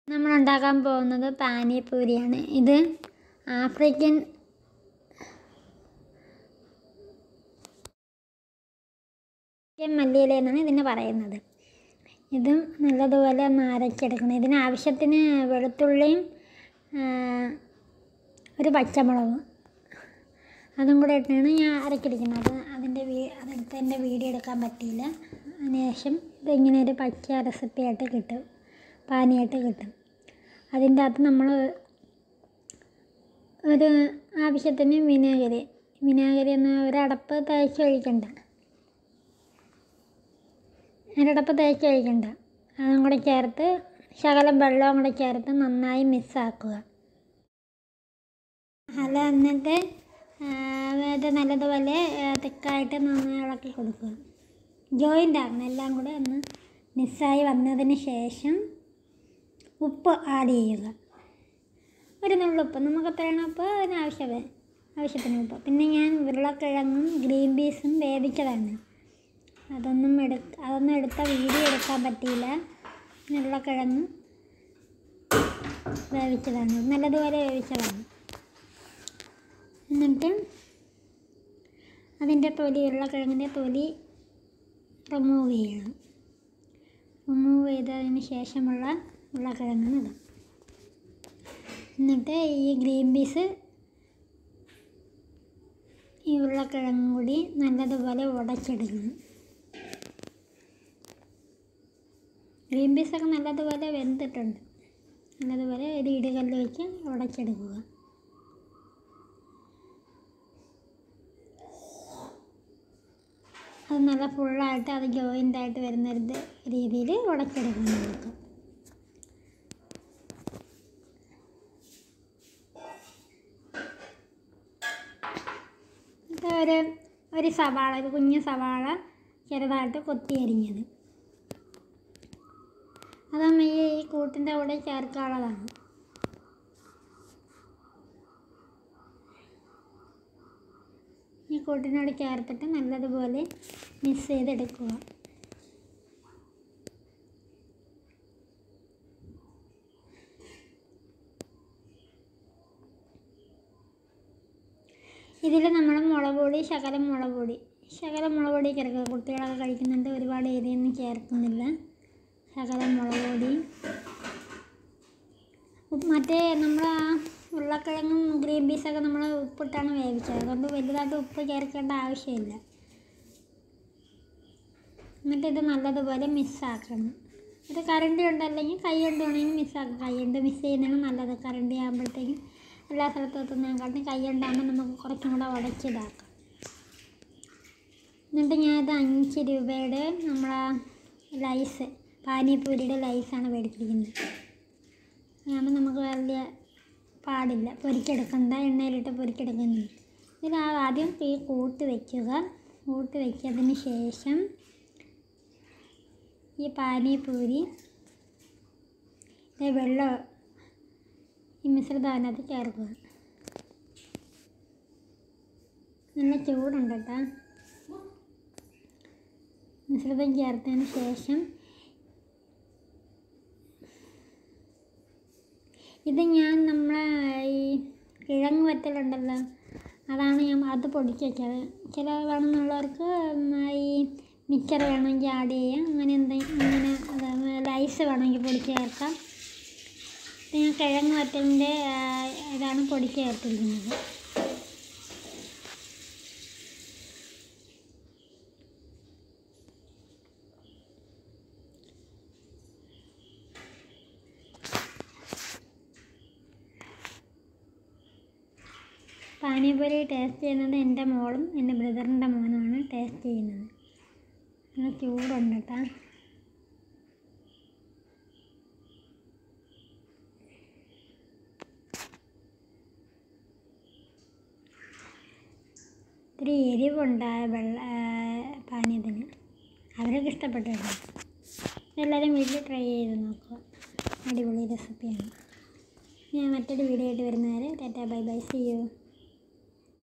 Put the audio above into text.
നമ്മൾ ഉണ്ടാക്കാൻ പോകുന്നത് പാനിപൂരിയാണ്. ഇത് ആഫ്രിക്കൻ മല്ലിയില എന്നാണ് ഇതിന് പറയുന്നത്. ഇതും നല്ലതുപോലെ ഒന്ന് അരച്ചെടുക്കണം. ഇതിന് ആവശ്യത്തിന് വെളുത്തുള്ളിയും ഒരു പച്ചമുളകും അതും കൂടെ ഇട്ടാണ് ഞാൻ അരച്ചെടുക്കുന്നത്. അതിൻ്റെ വീഡിയോ എടുക്കാൻ പറ്റിയില്ല. അതിനുശേഷം ഇതിങ്ങനെ ഒരു പച്ച റെസിപ്പിയായിട്ട് കിട്ടും, പാനിയായിട്ട് കിട്ടും. അതിൻ്റെ അകത്ത് നമ്മൾ ഒരു ആവശ്യത്തിന് വിനാഗിരി ഒന്ന് ഒരടപ്പ് തേച്ച് ഒഴിക്കണ്ട, അതും കൂടെ ചേർത്ത് ശകലം വെള്ളവും കൂടെ ചേർത്ത് നന്നായി മിക്സാക്കുക. എന്നിട്ട് ഇത് നല്ലതുപോലെ തിക്കായിട്ട് നന്നായി ഇളക്കി കൊടുക്കുക. ജോയിൻ്റ് ആക്കണം. എല്ലാം കൂടെ ഒന്ന് മിക്സായി വന്നതിന് ശേഷം ഉപ്പ് ആഡ് ചെയ്യുക. ഒരു നുള്ളുപ്പ്, നമുക്ക് എത്രയാണ് ഉപ്പ് ആവശ്യത്തിന് ഉപ്പ്. പിന്നെ ഞാൻ ഉരുളക്കിഴങ്ങും ഗ്രീൻ പീസും വേവിച്ചതാണ്. അതൊന്നും എടുത്ത വീഡിയോ എടുക്കാൻ പറ്റിയില്ല. ഉരുളക്കിഴങ്ങ് വേവിച്ചതാണ്, നല്ലതുപോലെ വേവിച്ചതാണ്. എന്നിട്ട് അതിൻ്റെ ഉരുളക്കിഴങ്ങിൻ്റെ തൊലി റിമൂവ് ചെയ്യണം. റിമൂവ് ചെയ്തതിന് ശേഷമുള്ള ഉരുളക്കിഴങ്ങാണ് ഇത്. എന്നിട്ട് ഈ ഗ്രീൻ പീസ് ഈ ഉരുളക്കിഴങ്ങും കൂടി നല്ലതുപോലെ ഉടച്ചെടുക്കണം. ഗ്രീൻ പീസൊക്കെ നല്ലതുപോലെ വെന്തിട്ടുണ്ട്. നല്ലതുപോലെ ഒരു ഇടികല്ല് വെച്ച് ഉടച്ചെടുക്കുക. അത് നല്ല ഫുള്ളായിട്ട് അത് ജോയിൻ്റായിട്ട് വരുന്ന രീതിയിൽ ഉടച്ചെടുക്കണം നമുക്ക്. ഒരു സവാള, ഒരു കുഞ്ഞ് സവാള ചെറുതായിട്ട് കൊത്തി അരിഞ്ഞത്, അതൊന്നും ഈ കൂട്ടിൻ്റെ കൂടെ ചേർക്കാനുള്ളതാണ്. ഈ കൂട്ടിനോട് ചേർത്തിട്ട് നല്ലതുപോലെ മിക്സ് ചെയ്തെടുക്കുക. ഇതിൽ നമ്മൾ ശകലം മുളക് പൊടി ചേർക്കുക. കുട്ടികളൊക്കെ കഴിക്കുന്നുണ്ട്, ഒരുപാട് എരിയൊന്നും ചേർക്കുന്നില്ല. ശകലം മുളക് പൊടി, മറ്റേ നമ്മൾ ഉരുളക്കിഴങ്ങും ഗ്രീൻ പീസൊക്കെ നമ്മൾ ഉപ്പിട്ടാണ് വേവിച്ചത്, അതുകൊണ്ട് വലുതായിട്ട് ഉപ്പ് ചേർക്കേണ്ട ആവശ്യമില്ല. എന്നിട്ട് ഇത് നല്ലതുപോലെ മിക്സാക്കണം. ഇത് കരണ്ടി ഉണ്ടല്ലെങ്കിൽ കൈ കൊണ്ട് വേണമെങ്കിൽ മിക്സാക്കാം. കൈ കൊണ്ട് മിക്സ് ചെയ്യുന്നതാണ് നല്ലത്. കരണ്ടി ആകുമ്പോഴത്തേക്കും എല്ലാ സ്ഥലത്തും എത്തുന്നതിനെക്കാട്ടും കൈ കൊണ്ടാകുമ്പോൾ നമുക്ക് കുറച്ചും കൂടെ ഉടച്ചിതാക്കാം. എന്നിട്ട് ഞാനിത് 5 രൂപയുടെ നമ്മളെ ലൈസ്, പാനിപൂരിയുടെ ലൈസാണ് മേടിച്ചിരിക്കുന്നത്. അതാകുമ്പോൾ നമുക്ക് വലിയ പാടില്ല, പൊരിക്കെടുക്കണ്ട, എണ്ണയിലിട്ട് പൊരിക്കെടുക്കുന്നത്. ഇതിൽ ആദ്യം തീ കൂട്ടി വെച്ചതിന് ശേഷം ഈ പാനിപൂരി വെള്ളം ഈ മിശ്രിതം അതിനകത്ത് ചേർക്കുക. നല്ല ചൂടുണ്ട് കേട്ടോ. മിശ്രിതം ചേർത്തതിന് ശേഷം ഇത് ഞാൻ നമ്മളെ ഈ കിഴങ്ങ് വറ്റലുണ്ടല്ലോ, അത് പൊടിച്ച് വെച്ചത്. ചില വേണമെന്നുള്ളവർക്ക് ഈ മിക്സർ വേണമെങ്കിൽ ആഡ് ചെയ്യാം. അങ്ങനെ ലൈസ് വേണമെങ്കിൽ പൊടിച്ച് ചേർക്കാം. ഞാൻ കിഴങ്ങ് വറ്റലിൻ്റെ ഇതാണ് പൊടിച്ച് ചേർത്തിരിക്കുന്നത്. പാനിപൂരി ടേസ്റ്റ് ചെയ്യുന്നത് എൻ്റെ മോളും എൻ്റെ ബ്രദറിൻ്റെ മോനുമാണ് ടേസ്റ്റ് ചെയ്യുന്നത്. നല്ല ചൂടുണ്ട് കേട്ടോ. ഇത്തിരി എരിവുണ്ടായ പാനീയത്തിന് അവരൊക്കെ ഇഷ്ടപ്പെട്ടിട്ടുണ്ട്. എല്ലാവരും വീട്ടിൽ ട്രൈ ചെയ്ത് നോക്കുക. അടിപൊളി റെസിപ്പിയാണ്. ഞാൻ മറ്റൊരു വീഡിയോ ആയിട്ട് വരുന്നവരെ tata bye bye, see U.